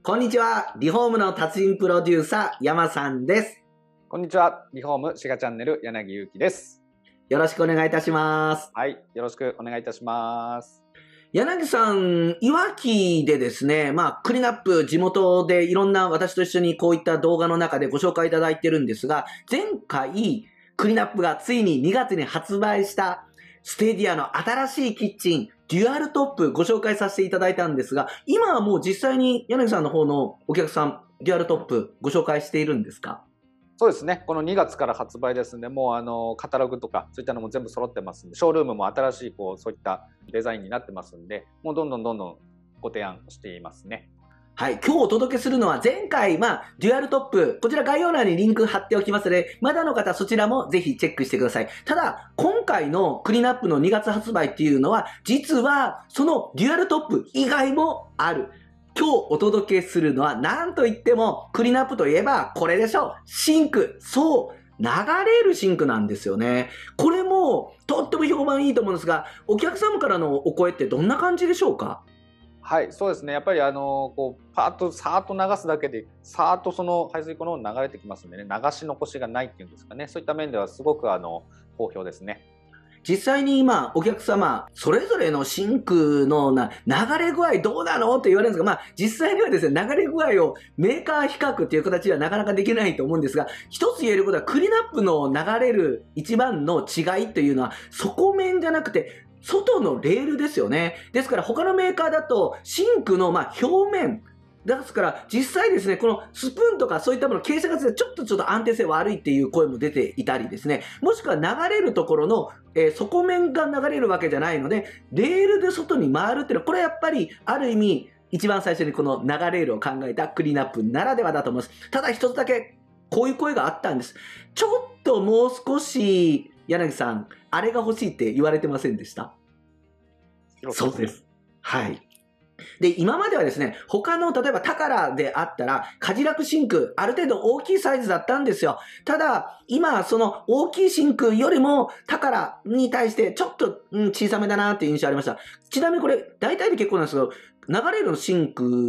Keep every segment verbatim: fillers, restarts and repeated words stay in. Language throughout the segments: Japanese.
こんにちは。リフォームの達人プロデューサー、山さんです。 こんにちは。リフォームシガチャンネル、柳ゆうきです。 よろしくお願いいたします。 はい。よろしくお願いいたします。 柳さん、いわきでですね、まあ、クリナップ、地元でいろんな私と一緒にこういった動画の中でご紹介いただいてるんですが、前回、クリナップがついににがつに発売したステディアの新しいキッチン、デュアルトップご紹介させていただいたんですが、今はもう実際に柳さんの方のお客さん、デュアルトップご紹介しているんですか？ そうですね。このにがつから発売ですんで、もうあのカタログとかそういったのも全部揃ってますんで、ショールームも新しいこうそういったデザインになってますんで、もうどんどんどんどんご提案していますね。 はい。今日お届けするのは前回、まあ、デュアルトップ。こちら概要欄にリンク貼っておきますので、まだの方そちらもぜひチェックしてください。ただ、今回のクリナップのにがつ発売っていうのは、実はそのデュアルトップ以外もある。今日お届けするのは、なんといっても、クリナップといえばこれでしょう。シンク。そう。流れるシンクなんですよね。これも、とっても評判いいと思うんですが、お客様からのお声ってどんな感じでしょうか？ はい、そうですね。やっぱりあのこうパーッとさーっと流すだけでさーっとその排水溝の方に流れてきますんでね、流し残しがないっていうんですかね。そういった面ではすごくあの好評ですね。 実際に今、お客様、それぞれのシンクのな流れ具合どうなのって言われるんですが、まあ、実際にはですね、流れ具合をメーカー比較っていう形ではなかなかできないと思うんですが、一つ言えることは、クリナップの流れる一番の違いというのは、底面じゃなくて、外のレールですよね。ですから、他のメーカーだと、シンクのまあ表面、ですから、実際ですね、このスプーンとかそういったもの、傾斜がちょっとちょっと安定性悪いっていう声も出ていたりですね、もしくは流れるところの、えー、底面が流れるわけじゃないので、レールで外に回るっていうのは、これやっぱりある意味、一番最初にこの流れるを考えたクリナップならではだと思います。ただ一つだけ、こういう声があったんです。ちょっともう少し、柳さん、あれが欲しいって言われてませんでした？そうです。はい。で、今まではですね、他の、例えばタカラであったら、カジラクシンク、ある程度大きいサイズだったんですよ。ただ、今、その大きいシンクよりも、タカラに対してちょっと、うん、小さめだなっていう印象ありました。ちなみにこれ、大体で結構なんですけど、流れるシンクって、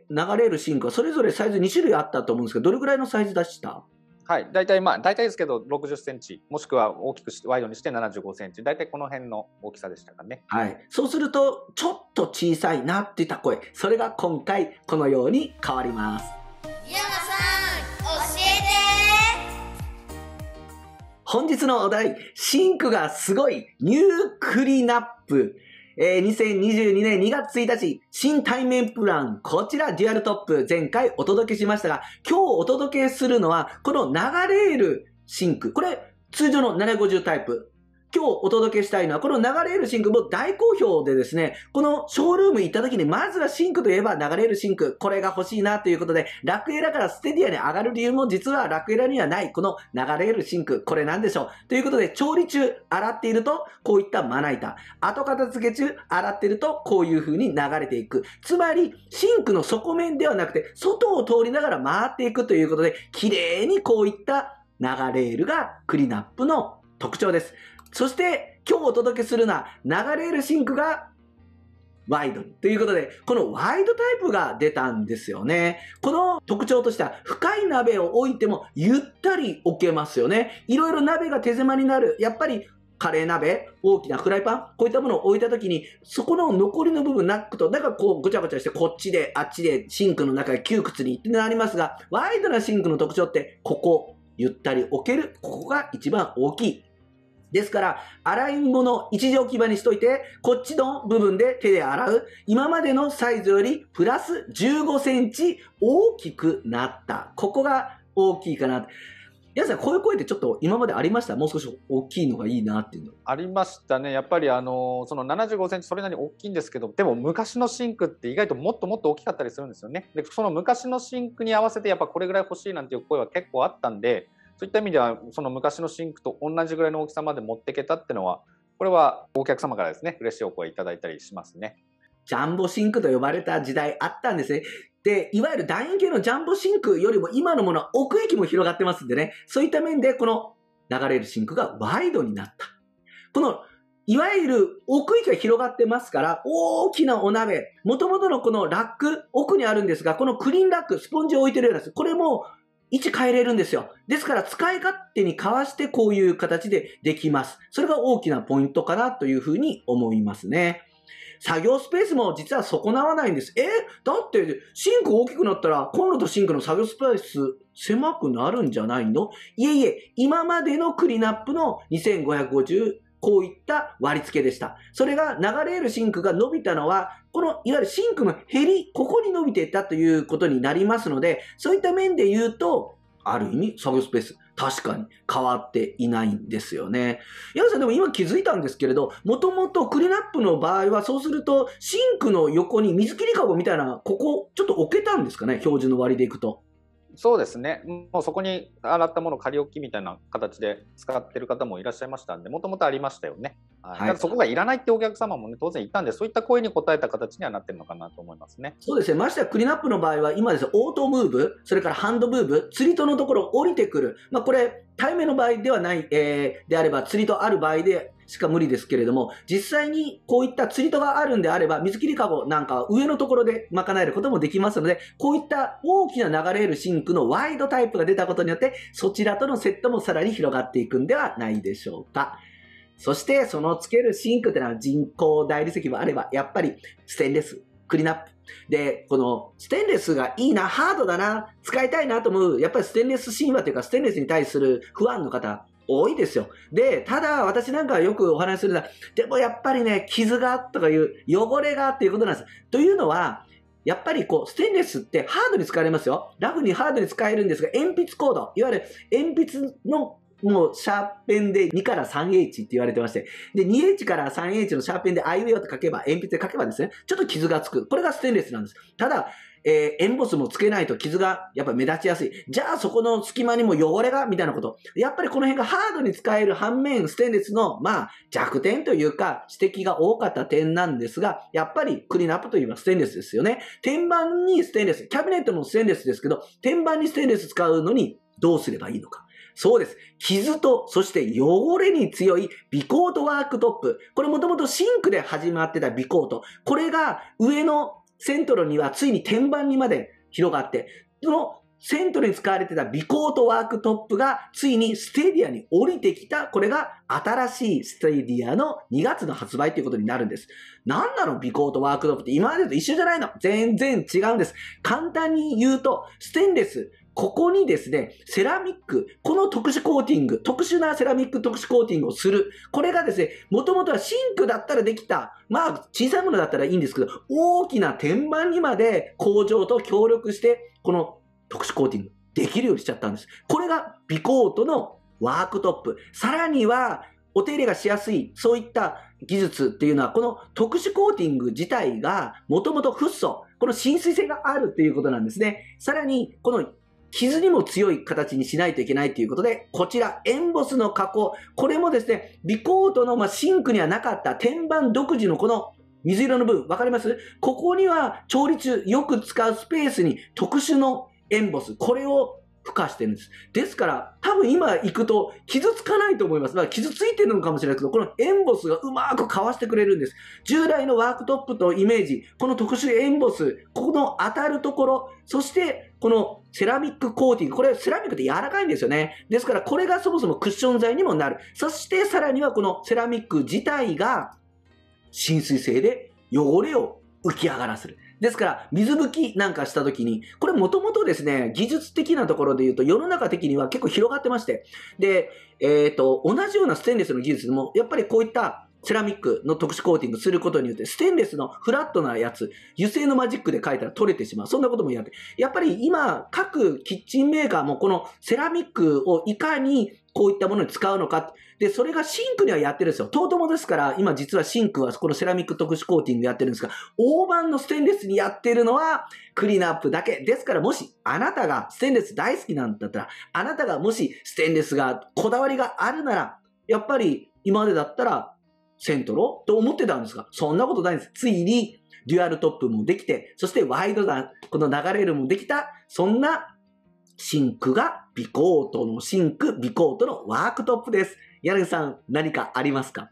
流れるシンクはそれぞれサイズに種類あったと思うんですけど、どれぐらいのサイズ出した？ はい、大体まあ大体ですけどろくじゅっセンチ、もしくは大きくしてワイドにしてななじゅうごセンチ、大体この辺の大きさでしたかね。 はい。そうすると、ちょっと小さいなっていった声、それが今回このように変わります。 山さん、教えて。 本日のお題、シンクがすごいニュークリナップ。えー、にせんにじゅうにねんにがつついたち、新対面プラン、こちらデュアルトップ、前回お届けしましたが、今日お届けするのは、この流れるシンク。これ、通常のななひゃくごじゅうタイプ。今日お届けしたいのは、この流れるシンクも大好評でですね、このショールーム行った時に、まずはシンクといえば流れるシンク、これが欲しいなということで、ラクエラからステディアに上がる理由も実はラクエラにはない、この流れるシンク、これなんでしょうということで、調理中洗っていると、こういったまな板。後片付け中洗っていると、こういう風に流れていく。つまり、シンクの底面ではなくて、外を通りながら回っていくということで、綺麗にこういった流れるがクリナップの特徴です。そして、今日お届けするのは、流れるシンクがワイドに。ということで、このワイドタイプが出たんですよね。この特徴としては、深い鍋を置いてもゆったり置けますよね。いろいろ鍋が手狭になる。やっぱり、カレー鍋、大きなフライパン、こういったものを置いたときに、そこの残りの部分なくと、だからこうごちゃごちゃして、こっちで、あっちで、シンクの中で窮屈にってなりますが、ワイドなシンクの特徴って、ここ、ゆったり置ける。ここが一番大きい。ですから、洗い物一時置き場にしといて、こっちの部分で手で洗う。今までのサイズよりプラスじゅうごセンチ大きくなった。ここが大きいかな。皆さん、こういう声ってちょっと今までありました？もう少し大きいのがいいなっていうの。 ありましたね。やっぱりあのそのななじゅうごセンチそれなりに大きいんですけど、でも昔のシンクって意外ともっともっと大きかったりするんですよね。で、その昔のシンクに合わせてやっぱこれぐらい欲しいなんていう声は結構あったんで、そういった意味ではその昔のシンクと同じぐらいの大きさまで持っていけたっていうのは、これはお客様からですね、嬉しいお声いただいたりしますね。 ジャンボシンクと呼ばれた時代あったんですね。で、いわゆる楕円形のジャンボシンクよりも今のものは奥行きも広がってますんでね、そういった面でこの流れるシンクがワイドになった。このいわゆる奥行きが広がってますから、大きなお鍋、元々のこのラック、奥にあるんですが、このクリーンラック、スポンジを置いてるようなやつ、これも位置変えれるんですよ。ですから使い勝手にかわしてこういう形でできます。それが大きなポイントかなというふうに思いますね。作業スペースも実は損なわないんです。えだってシンク大きくなったらコンロとシンクの作業スペース狭くなるんじゃないの？いえいえ、今までのクリナップのにせんごひゃくごじゅう、こういった割り付けでした。それが流れるシンクが伸びたのは、このいわゆるシンクの減り、ここに伸びていったということになりますので、そういった面で言うと、ある意味作業スペース、確かに変わっていないんですよね。矢さんでも今気づいたんですけれど、もともとクリナップの場合はそうすると、シンクの横に水切りかごみたいな、ここちょっと置けたんですかね、標準の割りでいくと。 そうですね。もうそこに洗ったものを仮置きみたいな形で使ってる方もいらっしゃいましたんで、もともとありましたよね。はい。はい、ただそこがいらないってお客様もね、当然いたんで、そういった声に応えた形にはなってるのかなと思いますね。 そうですね。ましてやクリナップの場合は、今ですね、オートムーブ、それからハンドムーブ、釣り戸のところ降りてくる。まあこれ、対面の場合ではない、えー、であれば、釣り戸ある場合で、しか無理ですけれども、実際にこういった釣り戸があるんであれば、水切りかごなんか上のところで賄えることもできますので、こういった大きな流れるシンクのワイドタイプが出たことによって、そちらとのセットもさらに広がっていくんではないでしょうか。そして、そのつけるシンクってのは人工大理石もあれば、やっぱりステンレス、クリナップ。で、このステンレスがいいな、ハードだな、使いたいなと思う、やっぱりステンレス神話というか、ステンレスに対する不安の方、多いですよ。で、ただ私なんかはよくお話しするのは、でもやっぱりね、傷がとかいう汚れがっていうことなんです。というのは、やっぱりこう、ステンレスってハードに使われますよ。ラフにハードに使えるんですが、鉛筆コード、いわゆる鉛筆のもうシャーペンでにから スリーエイチ って言われてまして、で、ツーエイチ から スリーエイチ のシャーペンでアイウェイと書けば、鉛筆で書けばですね、ちょっと傷がつく。これがステンレスなんです。ただ、えー、エンボスもつけないと傷がやっぱ目立ちやすい。じゃあそこの隙間にも汚れがみたいなこと。やっぱりこの辺がハードに使える反面、ステンレスのまあ弱点というか指摘が多かった点なんですが、やっぱりクリーンアップといえばステンレスですよね。天板にステンレス、キャビネットもステンレスですけど、天板にステンレス使うのにどうすればいいのか。そうです。傷と、そして汚れに強いビコートワークトップ。これもともとシンクで始まってたビコート。これが上のセントロにはついに天板にまで広がって、そのセントロに使われてたビコートワークトップがついにステディアに降りてきた。これが新しいステディアのにがつの発売ということになるんです。なんなのビコートワークトップって今までと一緒じゃないの？全然違うんです。簡単に言うと、ステンレス、ここにですね、セラミック、この特殊コーティング、特殊なセラミック特殊コーティングをする。これがですね、もともとはシンクだったらできた。まあ、小さいものだったらいいんですけど、大きな天板にまで工場と協力して、この特殊コーティングできるようにしちゃったんです。これがビコートのワークトップ。さらには、お手入れがしやすい、そういった技術っていうのは、この特殊コーティング自体が、もともとフッ素、この浸水性があるっていうことなんですね。さらに、この傷にも強い形にしないといけないということで、こちら、エンボスの加工。これもですね、ビコートのまあシンクにはなかった天板独自のこの水色の部分、わかります？ここには調理中よく使うスペースに特殊のエンボス。これを付加してるんです。ですから、多分今行くと傷つかないと思います。まあ、傷ついてるのかもしれないけど、このエンボスがうまくかわしてくれるんです。従来のワークトップとイメージ、この特殊エンボス、ここの当たるところ、そしてこのセラミックコーティング、これセラミックって柔らかいんですよね。ですからこれがそもそもクッション材にもなる。そしてさらにはこのセラミック自体が浸水性で汚れを浮き上がらせる。ですから、水拭きなんかしたときに、これもともとですね、技術的なところで言うと、世の中的には結構広がってまして、で、えっと、同じようなステンレスの技術でも、やっぱりこういったセラミックの特殊コーティングすることによって、ステンレスのフラットなやつ、油性のマジックで書いたら取れてしまう。そんなこともやって。やっぱり今、各キッチンメーカーもこのセラミックをいかにこういったものに使うのか。で、それがシンクにはやってるんですよ。トートモですから、今実はシンクはこのセラミック特殊コーティングやってるんですが、大判のステンレスにやってるのはクリーンアップだけ。ですからもしあなたがステンレス大好きなんだったら、あなたがもしステンレスがこだわりがあるなら、やっぱり今までだったらセントロと思ってたんですが、そんなことないんです。ついにデュアルトップもできて、そしてワイドなこの流れるもできた、そんなシンクがビコートのシンク、ビコートのワークトップです。柳さん、何かありますか？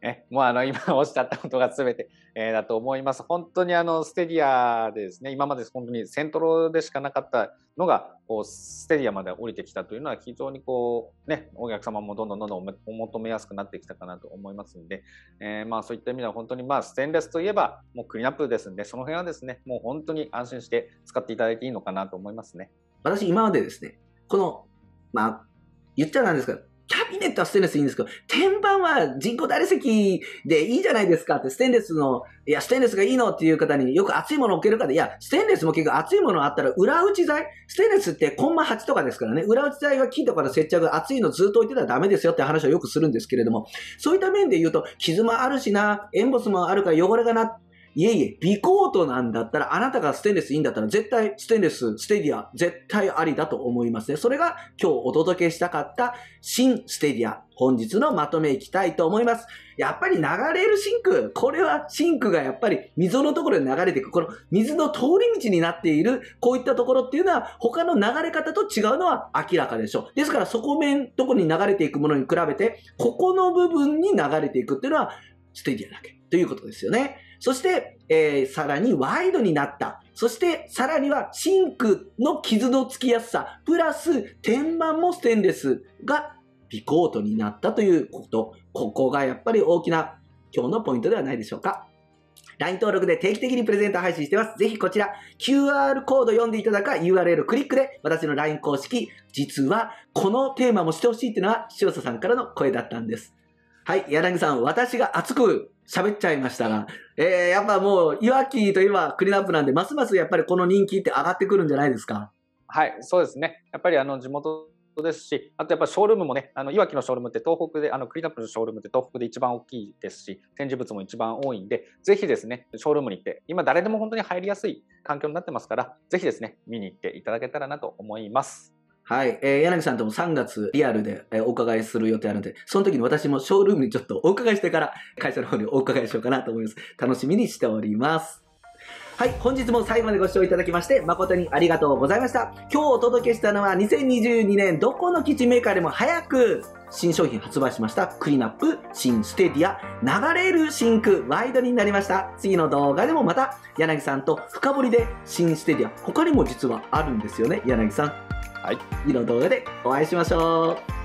えもうあの今おっしゃったことが全て、えー、だと思います。本当にあのステディアでですね、今まで本当にセントロでしかなかったのがこうステディアまで降りてきたというのは非常にこうね、お客様もどんどんどんどんお求めやすくなってきたかなと思いますので、えー、まあそういった意味では本当にまあステンレスといえばもうクリーンアップですので、その辺はですね、もう本当に安心して使っていただいていいのかなと思いますね。 私今までですね、このまあ言っちゃなんですが、キャビネットはステンレスいいんですけど、天板は人工大理石でいいじゃないですかって、ステンレスの、いや、ステンレスがいいのっていう方によく熱いものを置けるかで、いや、ステンレスも結構熱いものあったら裏打ち材、ステンレスってコンマはちとかですからね、裏打ち材は金とかの接着熱いのずっと置いてたらダメですよって話をよくするんですけれども、そういった面で言うと、傷もあるしな、エンボスもあるから汚れがな、いえいえ、ビコートなんだったら、あなたがステンレスいいんだったら、絶対ステンレス、ステディア、絶対ありだと思いますね。それが今日お届けしたかった新ステディア。本日のまとめいきたいと思います。やっぱり流れるシンク。これはシンクがやっぱり溝のところで流れていく。この水の通り道になっている、こういったところっていうのは、他の流れ方と違うのは明らかでしょう。ですから底面、とこに流れていくものに比べて、ここの部分に流れていくっていうのは、ステディアだけということですよね。そして、えー、さらにワイドになった。そして、さらにはシンクの傷のつきやすさ、プラス天板もステンレスがビコートになったということ。ここがやっぱり大きな今日のポイントではないでしょうか。ライン 登録で定期的にプレゼント配信してます。ぜひこちら キューアール コード読んでいただくか ユーアールエル クリックで私の ライン 公式、実はこのテーマもしてほしいっていうのは視聴者さんからの声だったんです。はい、柳さん、私が熱く喋っちゃいましたが、えー、やっぱもう、いわきといえばクリーンアップなんで、ますますやっぱりこの人気って上がってくるんじゃないですか。 はい、そうですね。やっぱりあの地元ですし、あとやっぱショールームもね、あのいわきのショールームって東北で、あのクリーンアップのショールームって東北で一番大きいですし、展示物も一番多いんで、ぜひですね、ショールームに行って、今誰でも本当に入りやすい環境になってますから、ぜひですね、見に行っていただけたらなと思います。 はい、えー、柳さんともさんがつリアルで、えー、お伺いする予定あるので、その時に私もショールームにちょっとお伺いしてから会社の方にお伺いしようかなと思います。楽しみにしております。はい、本日も最後までご視聴いただきまして誠にありがとうございました。今日お届けしたのはにせんにじゅうにねんどこのキッチンメーカーでも早く新商品発売しましたクリーンアップ新ステディア流れるシンクワイドになりました。次の動画でもまた柳さんと深掘りで新ステディア他にも実はあるんですよね、柳さん。 はい、 次の動画でお会いしましょう。